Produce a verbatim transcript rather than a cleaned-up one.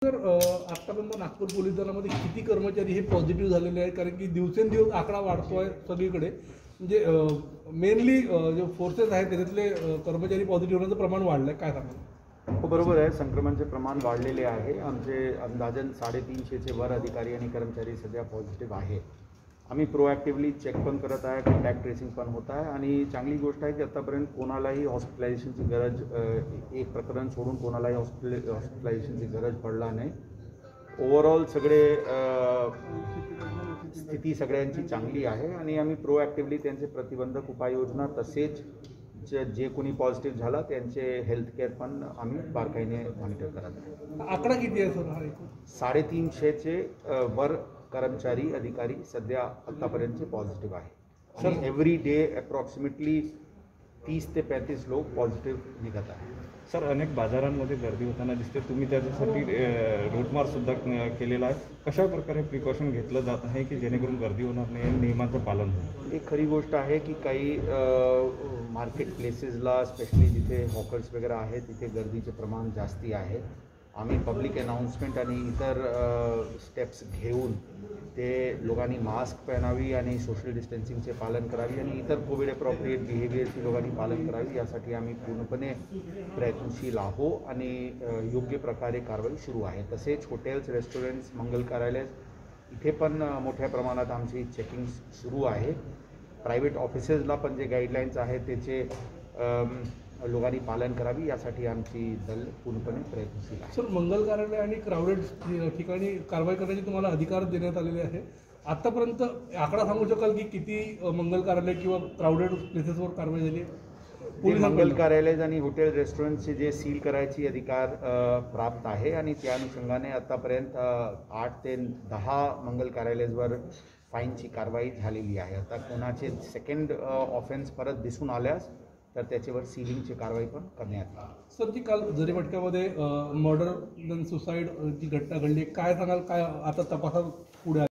Sir आतापर्यंत Nagpur police दलामध्ये किती कर्मचारी हे पॉझिटिव्ह झालेले आहेत? कारण की दिवसेंदिवस आकडा वाढतोय सगळीकडे, म्हणजे मेनली जे फोर्सेस आहेत त्याच्यातले कर्मचारी पॉझिटिव्ह होण्याचं प्रमाण वाढलंय, काय सांगाल? हो, बरोबर आहे. संक्रमणाचे प्रमाण वाढलेले आहे. आमचे अंदाजन साडेतीनशेचे वर अधिकारी आणि कर्मचारी सध्या पॉझिटिव्ह आहे. आम्ही प्रोॲक्टिव्हली चेक पण करत आहे, कॉन्टॅक्ट ट्रेसिंग पण होत आहे आणि चांगली गोष्ट आहे की आत्तापर्यंत कोणालाही हॉस्पिटलायझेशनची गरज, एक प्रकरण सोडून कोणालाही हॉस्पिटल हॉस्पिटलायझेशनची गरज पडला नाही. ओव्हरऑल सगळे स्थिती सगळ्यांची चांगली आहे आणि आम्ही प्रोॲक्टिव्हली त्यांचे प्रतिबंधक उपाययोजना तसेच जे जे कोणी पॉझिटिव्ह झाला त्यांचे हेल्थ केअर पण आम्ही बारकाईने मॉनिटर करत आहे. आकडा किती आहे सर हा? साडेतीनशेचे वर कर्मचारी अधिकारी सध्या आत्तापर्यंतचे पॉझिटिव्ह आहे आणि एव्हरी डे अप्रॉक्सिमेटली तीस ते पैंतीस लोक पॉझिटिव्ह निघत आहे. सर, अनेक बाजारांमध्ये गर्दी होताना दिसते, तुम्ही त्याच्यासाठी रूटमार्चसुद्धा केलेला आहे. कशा प्रकारे प्रिकॉशन घेतलं जात आहे की जेणेकरून गर्दी होणार नाही, नियमांचं पालन होईल? एक खरी गोष्ट आहे की काही मार्केट प्लेसेसला स्पेशली जिथे हॉकर्स वगैरे आहेत तिथे गर्दीचे प्रमाण जास्ती आहे. आम्ही पब्लिक अनाउन्समेंट आणि इतर स्टेप्स घेऊन ते लोकांनी मास्क पहनावी आणि सोशल डिस्टन्सिंगचे पालन करावी आणि इतर कोविड अप्रॉप्रिएट बिहेवियरचे लोकांनी पालन करावी यासाठी आम्ही पूर्णपणे प्रयत्नशील आहो आणि योग्य प्रकारे कारवाई सुरू आहे. तसेच हॉटेल्स, रेस्टॉरंट्स, मंगल कार्यालय इथे पण मोठ्या प्रमाणात आमची चेकिंग सुरू आहे. प्रायव्हेट ऑफिसेसला पण जे गाईडलाईन्स आहेत त्याचे लोकांनी पालन करावी यासाठी आमची दल पूर्णपणे प्रयत्नशील आहे. सर, मंगल कार्यालय आणि क्राउडेड ठिकाणी कारवाई करण्याचे तुम्हाला अधिकार देण्यात आलेले आहे. आतापर्यंत आकडा सांगू शकाल की किती मंगल कार्यालय किंवा क्राउडेड प्लेसेसवर कारवाई झाली? मंगल कार्यालय आणि हॉटेल रेस्टॉरंटचे जे सील करायची अधिकार प्राप्त आहे आणि त्या अनुषंगाने आतापर्यंत आठ ते दहा मंगल कार्यालयावर फाईनची कारवाई झालेली आहे. आता कोणाचे सेकंड ऑफेन्स परत दिसून आल्यास तर त्याच्यावर सीलिंगची कारवाई पण करण्यात येईल. सर, ती काल जरीपटक्यामध्ये मर्डर देन सुसाईड जी घटना घडली, काय सांगाल? काय आता तपासात पुढे